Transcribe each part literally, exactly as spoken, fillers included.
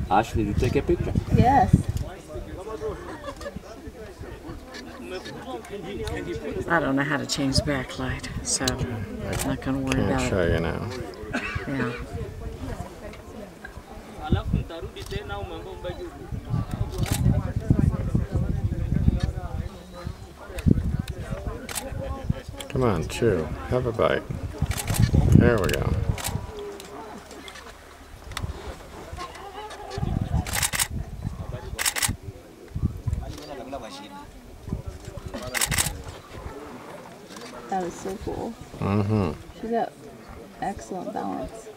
Ashley, did you take a picture? Yes. I don't know how to change the backlight, so I'm not going to worry about I'll show it. you now. Yeah. Come on, chew. Have a bite. There we go. That was so cool. Mm-hmm. She's got excellent balance.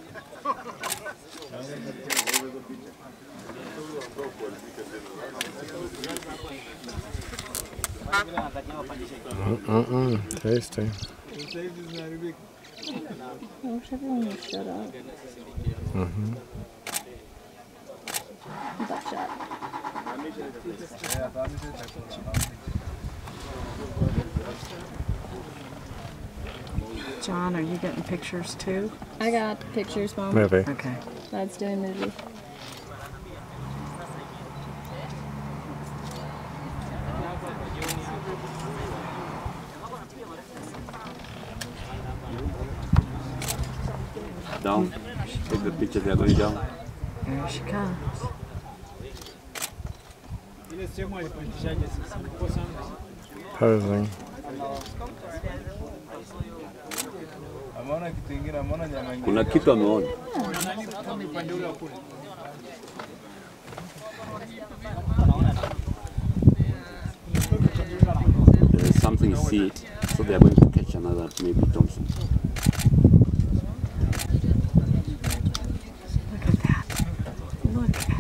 Mm-mm. Tasty. I wish everyone would shut up. Mm-hmm. Buckshot. John, are you getting pictures too? I got pictures, Mom. Movie. Okay. Dad's doing movie. Down. Take the picture, they're going down. There she comes. Posing. Kuna kitu ameona. There is something to see, so they are going to catch another, maybe Thompson. Look at that. Look at